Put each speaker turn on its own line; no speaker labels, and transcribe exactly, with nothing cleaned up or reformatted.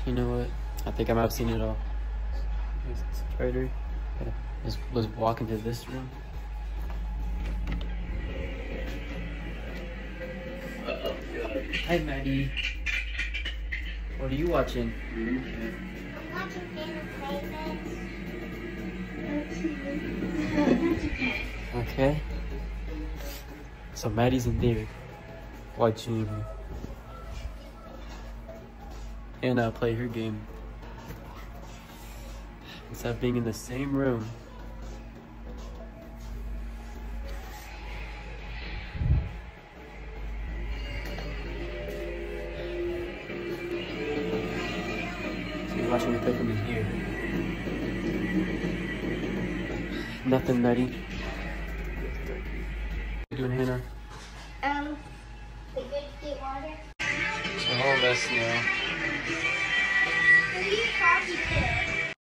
You know what? I think I might have seen it all. It's right here. Let's, let's walk into this room. Hi, Maddie. What are you watching?
I'm watching Famous
Okay. So Maddie's in there watching Anna play her game instead of being in the same room. She's watching me play from in here. Nothing, Maddie. What are you doing, Hannah?
Um, the good get water.
It's a whole mess now.
What are you talking to?